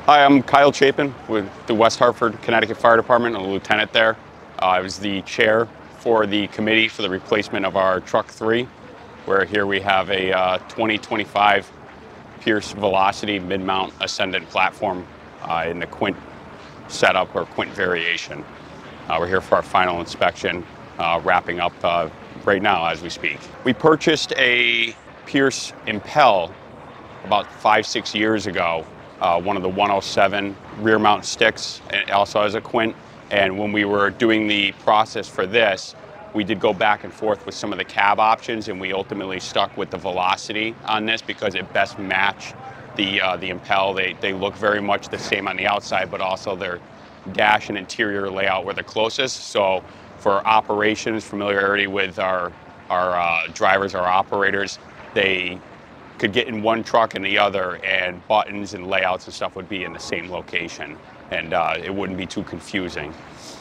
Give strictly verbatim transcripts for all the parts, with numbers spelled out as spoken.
Hi, I'm Kyle Chapin with the West Hartford, Connecticut Fire Department. I'm a lieutenant there. Uh, I was the chair for the committee for the replacement of our Truck three, where here we have a uh, twenty twenty-five Pierce Velocity mid-mount Ascendant platform uh, in the quint setup or quint variation. Uh, we're here for our final inspection, uh, wrapping up uh, right now as we speak. We purchased a Pierce Impel about five, six years ago. Uh, one of the one oh seven rear mount sticks, and it also has a quint. And when we were doing the process for this, we did go back and forth with some of the cab options, and we ultimately stuck with the Velocity on this because it best matched the uh, the Impel. They, they look very much the same on the outside, but also their dash and interior layout were the closest. So for operations, familiarity with our, our uh, drivers, our operators, they could get in one truck and the other, and buttons and layouts and stuff would be in the same location, and uh, it wouldn't be too confusing.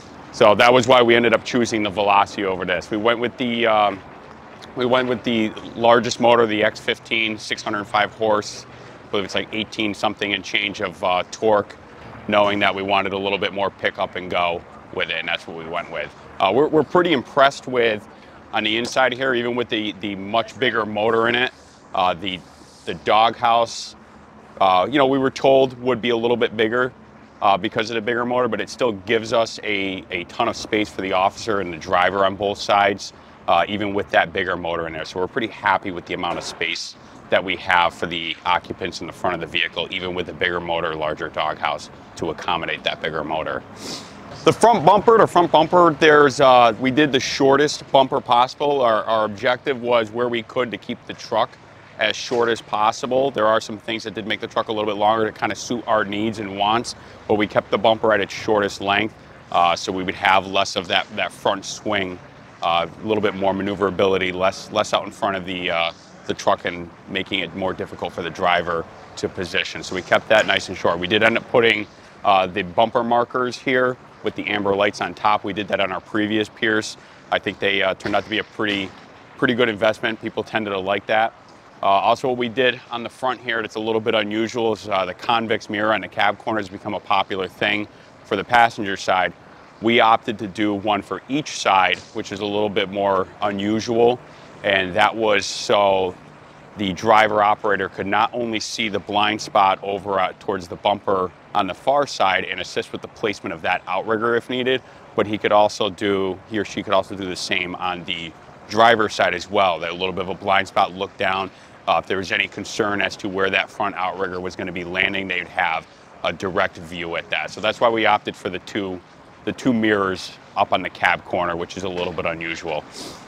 So that was why we ended up choosing the Velocity over this. We went with the um, we went with the largest motor, the X fifteen, six hundred five horse. I believe it's like eighteen something and change of uh, torque, knowing that we wanted a little bit more pick up and go with it, and that's what we went with. Uh, we're, we're pretty impressed with on the inside here, even with the the much bigger motor in it. Uh, the the doghouse, uh, you know, we were told would be a little bit bigger uh, because of the bigger motor, but it still gives us a, a ton of space for the officer and the driver on both sides, uh, even with that bigger motor in there. So we're pretty happy with the amount of space that we have for the occupants in the front of the vehicle, even with the bigger motor, larger doghouse to accommodate that bigger motor. The front bumper, the front bumper, there's, uh, we did the shortest bumper possible. Our, our objective was where we could to keep the truck as short as possible. There are some things that did make the truck a little bit longer to kind of suit our needs and wants, but we kept the bumper at its shortest length, uh, so we would have less of that, that front swing, uh, a little bit more maneuverability, less, less out in front of the, uh, the truck and making it more difficult for the driver to position. So we kept that nice and short. We did end up putting uh, the bumper markers here with the amber lights on top. We did that on our previous Pierce. I think they uh, turned out to be a pretty, pretty good investment. People tended to like that. Uh, also, what we did on the front here that's a little bit unusual is uh, the convex mirror on the cab corner has become a popular thing for the passenger side. We opted to do one for each side, which is a little bit more unusual, and that was so the driver operator could not only see the blind spot over uh, towards the bumper on the far side and assist with the placement of that outrigger if needed, but he could also do, he or she could also do the same on the driver's side as well. That a little bit of a blind spot, look down. Uh, if there was any concern as to where that front outrigger was going to be landing, they'd have a direct view at that. So that's why we opted for the two, the two mirrors up on the cab corner, which is a little bit unusual.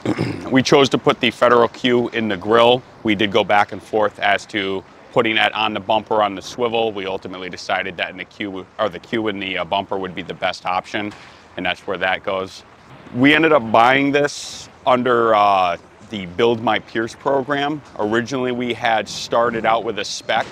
We chose to put the Federal Q in the grille. We did go back and forth as to putting that on the bumper on the swivel. We ultimately decided that in the Q, or the Q in the uh, bumper would be the best option, and that's where that goes. We ended up buying this under uh, the Build My Pierce program. Originally, we had started out with a spec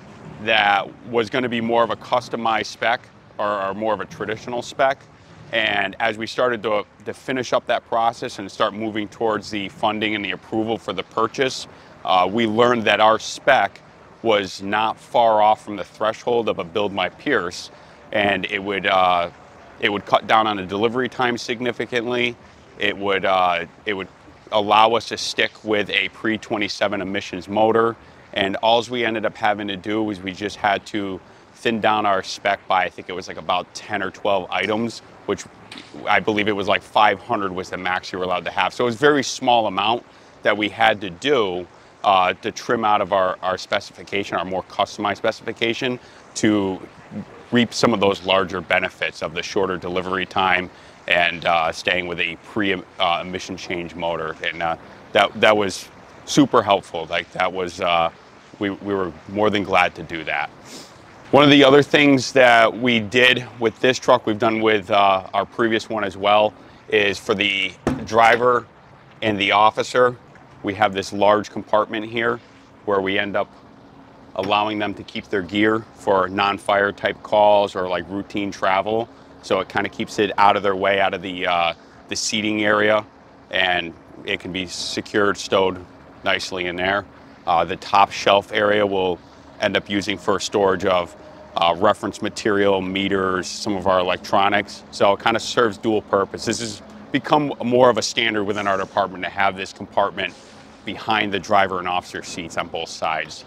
that was going to be more of a customized spec or, or more of a traditional spec. And as we started to, to finish up that process and start moving towards the funding and the approval for the purchase, uh, we learned that our spec was not far off from the threshold of a Build My Pierce, and it would uh, it would cut down on the delivery time significantly. It would uh, it would allow us to stick with a pre twenty-seven emissions motor, and all we ended up having to do was we just had to thin down our spec by, I think it was like about ten or twelve items, which I believe it was like five hundred was the max you were allowed to have. So it was a very small amount that we had to do uh, to trim out of our, our specification, our more customized specification, to reap some of those larger benefits of the shorter delivery time and uh, staying with a pre-emission uh, change motor. And uh, that, that was super helpful. Like that was, uh, we, we were more than glad to do that. One of the other things that we did with this truck, we've done with uh, our previous one as well, is for the driver and the officer, we have this large compartment here where we end up allowing them to keep their gear for non-fire type calls or like routine travel. So it kind of keeps it out of their way, out of the, uh, the seating area, and it can be secured, stowed nicely in there. Uh, the top shelf area will end up using for storage of uh, reference material, meters, some of our electronics. So it kind of serves dual purpose. This has become more of a standard within our department to have this compartment behind the driver and officer seats on both sides.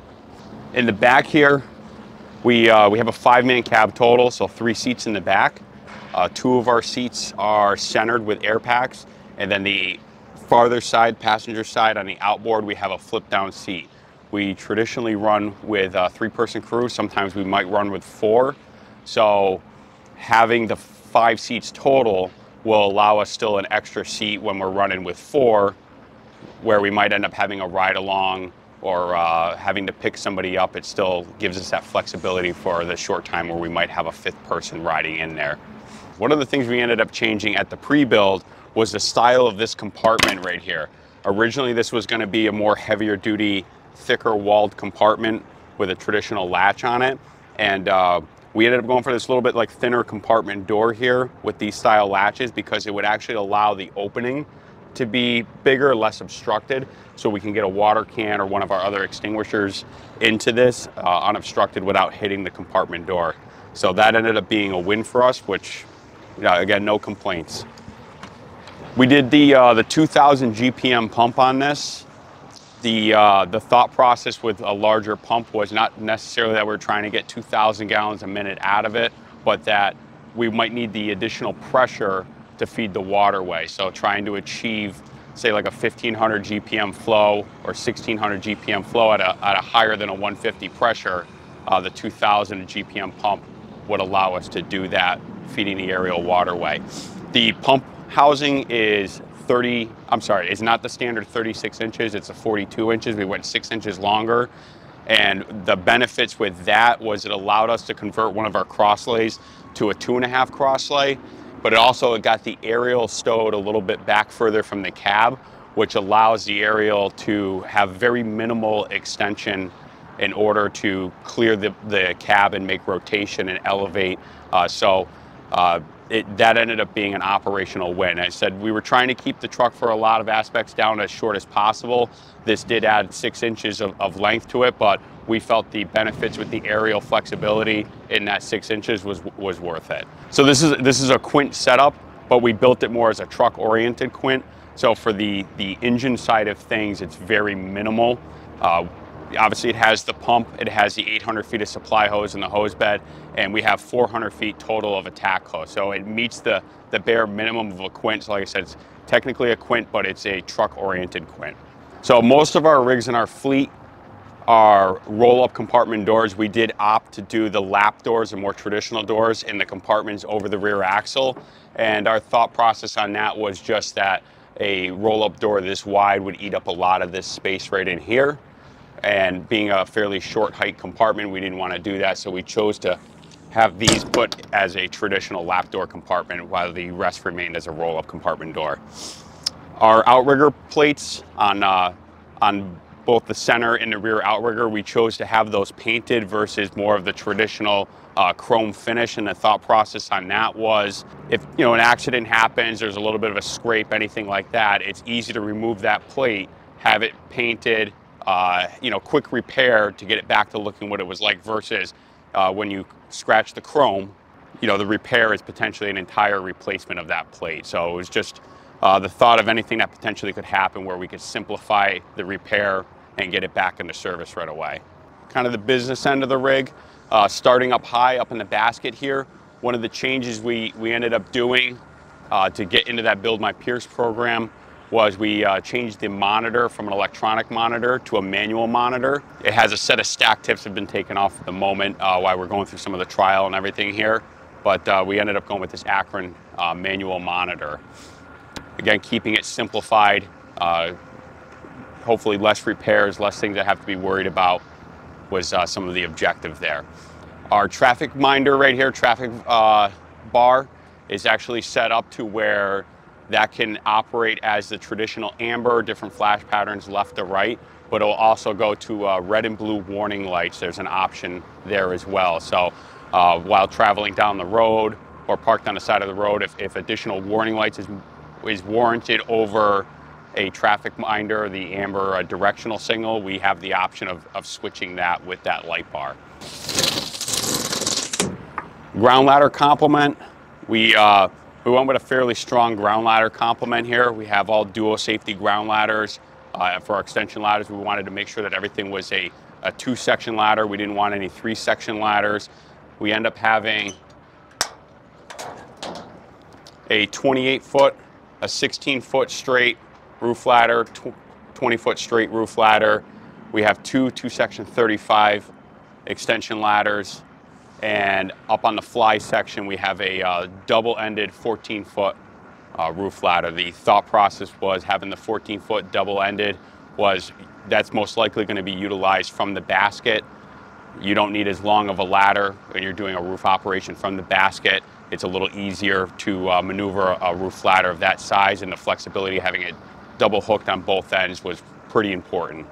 In the back here, we, uh, we have a five-man cab total, so three seats in the back. Uh, two of our seats are centered with air packs, and then the farther side, passenger side, on the outboard, we have a flip-down seat. We traditionally run with a three-person crew. Sometimes we might run with four. So having the five seats total will allow us still an extra seat when we're running with four, where we might end up having a ride-along or uh, having to pick somebody up. It still gives us that flexibility for the short time where we might have a fifth person riding in there. One of the things we ended up changing at the pre-build was the style of this compartment right here. Originally, this was going to be a more heavier duty, thicker walled compartment with a traditional latch on it. And uh, we ended up going for this little bit like thinner compartment door here with these style latches, because it would actually allow the opening to be bigger, less obstructed, so we can get a water can or one of our other extinguishers into this uh, unobstructed without hitting the compartment door. So that ended up being a win for us, which, you know, again, no complaints. We did the uh, the two thousand G P M pump on this. The uh, the thought process with a larger pump was not necessarily that we're trying to get two thousand gallons a minute out of it, but that we might need the additional pressure to feed the waterway. So trying to achieve, say, like a fifteen hundred G P M flow or sixteen hundred G P M flow at a, at a higher than a one fifty pressure, uh, the two thousand G P M pump would allow us to do that, feeding the aerial waterway. The pump housing is thirty, I'm sorry, it's not the standard thirty-six inches, it's a forty-two inches. We went six inches longer. And the benefits with that was it allowed us to convert one of our crosslays to a two and a half crosslay, but it also got the aerial stowed a little bit back further from the cab, which allows the aerial to have very minimal extension in order to clear the, the cab and make rotation and elevate. Uh, so uh, it, that ended up being an operational win. I said we were trying to keep the truck for a lot of aspects down as short as possible. This did add six inches of, of length to it, but we felt the benefits with the aerial flexibility in that six inches was was worth it. So this is this is a quint setup, but we built it more as a truck-oriented quint. So for the the engine side of things, it's very minimal. Uh, obviously, it has the pump, it has the eight hundred feet of supply hose in the hose bed, and we have four hundred feet total of attack hose. So it meets the the bare minimum of a quint. So like I said, it's technically a quint, but it's a truck-oriented quint. So most of our rigs in our fleet are roll-up compartment doors. We did opt to do the lap doors, the more traditional doors, in the compartments over the rear axle. And our thought process on that was just that a roll-up door this wide would eat up a lot of this space right in here. And being a fairly short height compartment, we didn't want to do that. So we chose to have these put as a traditional lap door compartment while the rest remained as a roll-up compartment door. Our outrigger plates on, uh, on both the center and the rear outrigger, we chose to have those painted versus more of the traditional uh, chrome finish. And the thought process on that was, if you know an accident happens, there's a little bit of a scrape, anything like that, it's easy to remove that plate, have it painted, uh, you know, quick repair to get it back to looking what it was like, versus uh, when you scratch the chrome, you know, the repair is potentially an entire replacement of that plate. So it was just Uh, the thought of anything that potentially could happen where we could simplify the repair and get it back into service right away. Kind of the business end of the rig, uh, starting up high up in the basket here. One of the changes we, we ended up doing uh, to get into that Build My Pierce program was we uh, changed the monitor from an electronic monitor to a manual monitor. It has a set of stack tips that have been taken off at the moment uh, while we're going through some of the trial and everything here. But uh, we ended up going with this Akron uh, manual monitor. Again, keeping it simplified, uh, hopefully less repairs, less things that have to be worried about was uh, some of the objective there. Our traffic minder right here, traffic uh, bar, is actually set up to where that can operate as the traditional amber, different flash patterns left to right, but it will also go to uh, red and blue warning lights. There's an option there as well. So uh, while traveling down the road or parked on the side of the road, if, if additional warning lights is is warranted over a traffic minder, the amber uh, directional signal, we have the option of, of switching that with that light bar. Ground ladder complement, we, uh, we went with a fairly strong ground ladder complement here. We have all dual safety ground ladders. Uh, for our extension ladders, we wanted to make sure that everything was a, a two section ladder. We didn't want any three section ladders. We end up having a twenty-eight foot, a sixteen foot straight roof ladder, twenty foot straight roof ladder. We have two two section thirty-five extension ladders, and up on the fly section we have a uh, double-ended fourteen foot uh, roof ladder. The thought process was having the fourteen foot double-ended was that's most likely going to be utilized from the basket. You don't need as long of a ladder when you're doing a roof operation from the basket. It's a little easier to uh, maneuver a roof ladder of that size, and the flexibility of having it double hooked on both ends was pretty important.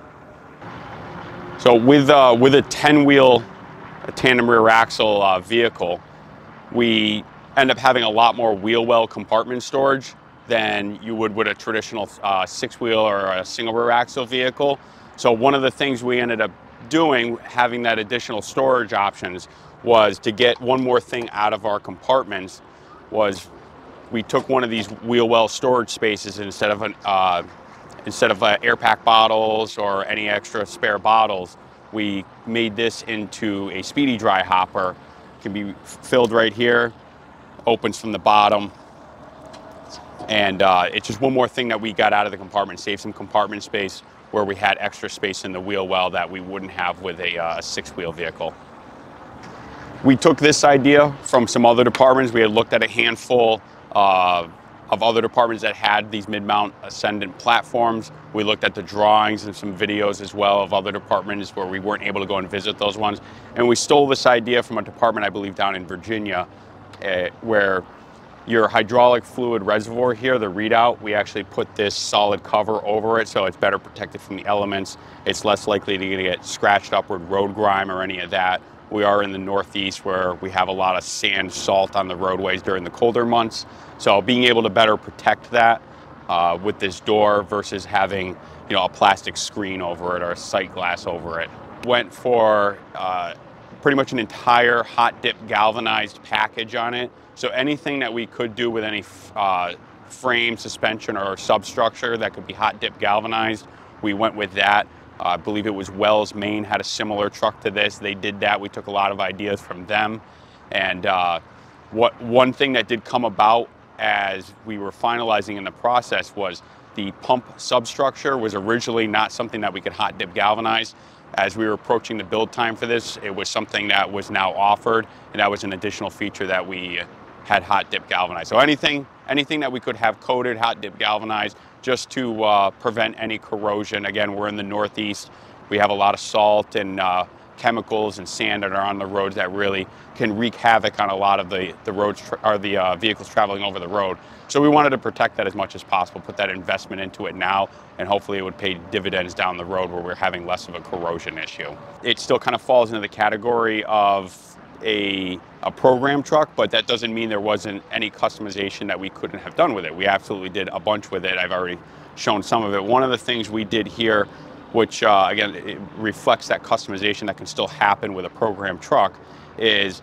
So with, uh, with a ten wheel a tandem rear axle uh, vehicle, we end up having a lot more wheel well compartment storage than you would with a traditional uh, six wheel or a single rear axle vehicle. So one of the things we ended up doing, having that additional storage options, was to get one more thing out of our compartments. Was we took one of these wheel well storage spaces, instead of an uh, instead of uh, air pack bottles or any extra spare bottles, we made this into a speedy dry hopper. It can be filled right here, opens from the bottom, and uh, it's just one more thing that we got out of the compartment, save some compartment space where we had extra space in the wheel well that we wouldn't have with a uh, six wheel vehicle. We took this idea from some other departments. We had looked at a handful uh, of other departments that had these mid-mount Ascendant platforms. We looked at the drawings and some videos as well of other departments where we weren't able to go and visit those ones. And we stole this idea from a department, I believe, down in Virginia, uh, where your hydraulic fluid reservoir here, the readout, we actually put this solid cover over it so it's better protected from the elements. It's less likely to get scratched up with road grime or any of that. We are in the Northeast where we have a lot of sand, salt on the roadways during the colder months. So being able to better protect that uh, with this door versus having, you know, a plastic screen over it or a sight glass over it. Went for uh, pretty much an entire hot dip galvanized package on it. So anything that we could do with any uh, frame, suspension, or substructure that could be hot dip galvanized, we went with that. Uh, I believe it was Wells, Maine had a similar truck to this. They did that. We took a lot of ideas from them. And uh, what one thing that did come about as we were finalizing in the process was the pump substructure was originally not something that we could hot dip galvanize. As we were approaching the build time for this, it was something that was now offered, and that was an additional feature that we had hot dip galvanized. So anything, anything that we could have coated, hot dip galvanized, just to uh, prevent any corrosion. Again, we're in the Northeast. We have a lot of salt and uh, chemicals and sand that are on the roads that really can wreak havoc on a lot of the, the roads or the uh, vehicles traveling over the road. So we wanted to protect that as much as possible, put that investment into it now, and hopefully it would pay dividends down the road where we're having less of a corrosion issue. It still kind of falls into the category of a, a program truck, but that doesn't mean there wasn't any customization that we couldn't have done with it. We absolutely did a bunch with it. I've already shown some of it. One of the things we did here, which uh, again, it reflects that customization that can still happen with a program truck, is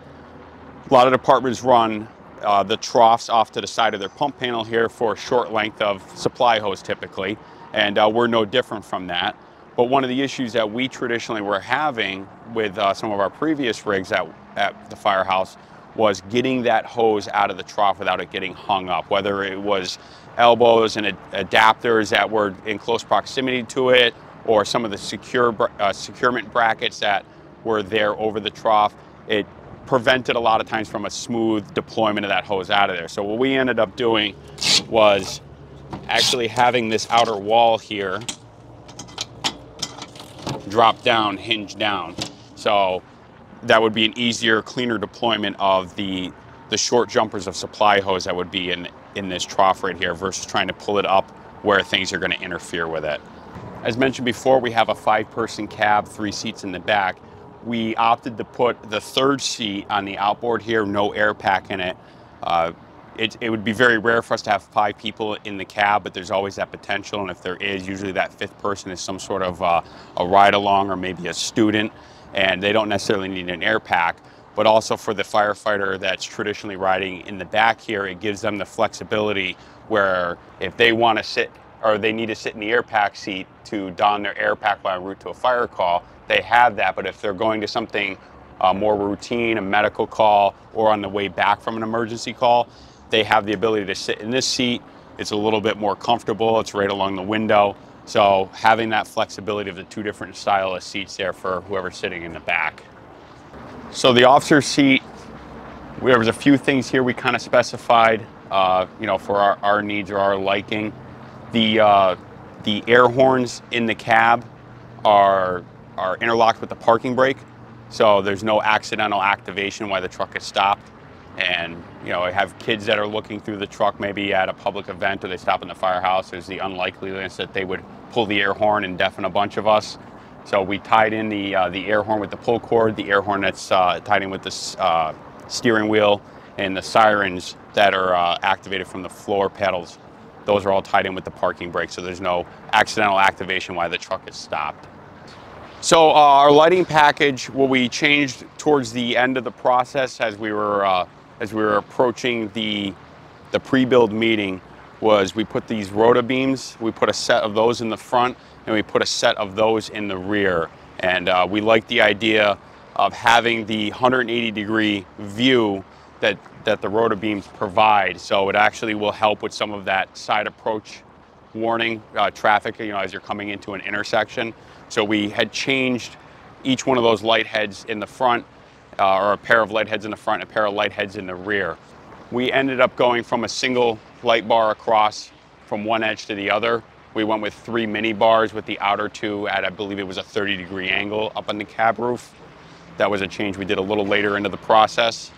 a lot of departments run uh, the troughs off to the side of their pump panel here for a short length of supply hose typically, and uh, we're no different from that. But one of the issues that we traditionally were having with uh, some of our previous rigs at, at the firehouse was getting that hose out of the trough without it getting hung up, whether it was elbows and ad adapters that were in close proximity to it, or some of the secure uh, securement brackets that were there over the trough. It prevented a lot of times from a smooth deployment of that hose out of there. So what we ended up doing was actually having this outer wall here drop down, hinge down. So that would be an easier, cleaner deployment of the, the short jumpers of supply hose that would be in, in this trough right here versus trying to pull it up where things are gonna interfere with it. As mentioned before, we have a five-person cab, three seats in the back. We opted to put the third seat on the outboard here, no air pack in it. Uh, it. It would be very rare for us to have five people in the cab, but there's always that potential, and if there is, usually that fifth person is some sort of uh, a ride-along or maybe a student, and they don't necessarily need an air pack. but also for the firefighter that's traditionally riding in the back here, it gives them the flexibility where if they want to sit or they need to sit in the air pack seat to don their air pack while en route to a fire call, they have that. But if they're going to something uh, more routine, a medical call, or on the way back from an emergency call, they have the ability to sit in this seat. It's a little bit more comfortable. It's right along the window. So having that flexibility of the two different style of seats there for whoever's sitting in the back. So the officer's seat, there was a few things here we kind of specified, uh, you know, for our, our needs or our liking. The, uh, the air horns in the cab are, are interlocked with the parking brake, so there's no accidental activation while the truck is stopped. And, you know, I have kids that are looking through the truck maybe at a public event or they stop in the firehouse. There's the unlikeliness that they would pull the air horn and deafen a bunch of us. So we tied in the, uh, the air horn with the pull cord, the air horn that's uh, tied in with the uh, steering wheel, and the sirens that are uh, activated from the floor pedals. Those are all tied in with the parking brake, so there's no accidental activation while the truck is stopped. So uh, our lighting package, what we changed towards the end of the process as we were uh, as we were approaching the the pre-build meeting, was we put these rota beams. We put a set of those in the front, and we put a set of those in the rear. And uh, we like the idea of having the one hundred eighty degree view that that the rota beams provide. So it actually will help with some of that side approach warning uh, traffic, you know, as you're coming into an intersection. So we had changed each one of those light heads in the front, uh, or a pair of light heads in the front, a pair of light heads in the rear. We ended up going from a single light bar across from one edge to the other. We went with three mini bars with the outer two at, I believe it was a thirty degree angle up on the cab roof. That was a change we did a little later into the process.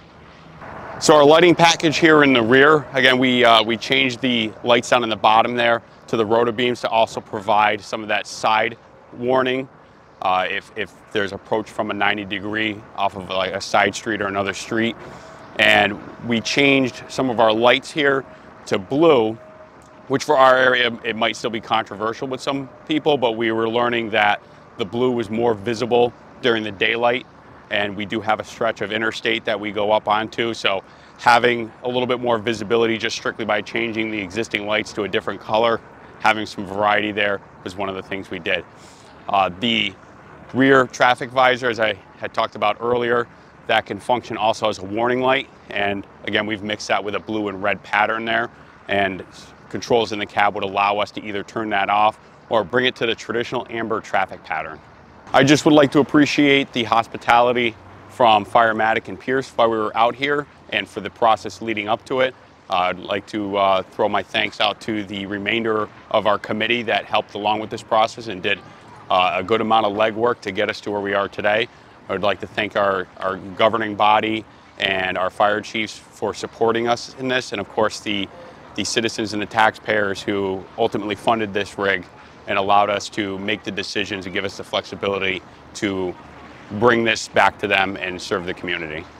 So our lighting package here in the rear, again, we, uh, we changed the lights down in the bottom there to the rota beams to also provide some of that side warning uh, if, if there's approach from a ninety degree off of like a side street or another street. And we changed some of our lights here to blue, which for our area, it might still be controversial with some people, but we were learning that the blue was more visible during the daylight. And we do have a stretch of interstate that we go up onto, so having a little bit more visibility just strictly by changing the existing lights to a different color, having some variety there was one of the things we did. Uh, the rear traffic visor, as I had talked about earlier, that can function also as a warning light. And again, we've mixed that with a blue and red pattern there, and controls in the cab would allow us to either turn that off or bring it to the traditional amber traffic pattern. I just would like to appreciate the hospitality from Firematic and Pierce while we were out here and for the process leading up to it. Uh, I'd like to uh, throw my thanks out to the remainder of our committee that helped along with this process and did uh, a good amount of legwork to get us to where we are today. I would like to thank our, our governing body and our fire chiefs for supporting us in this, and of course the, the citizens and the taxpayers who ultimately funded this rig and allowed us to make the decisions and give us the flexibility to bring this back to them and serve the community.